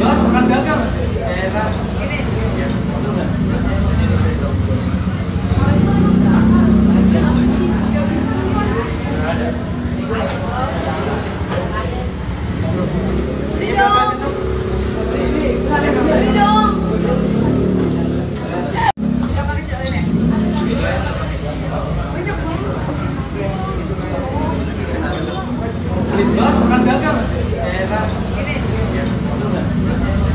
banget makan gagal. Enak. Ini. Beli dong. Beli dong. Berapa kecil ini? Beli banget makan gagal. Enak. Ini.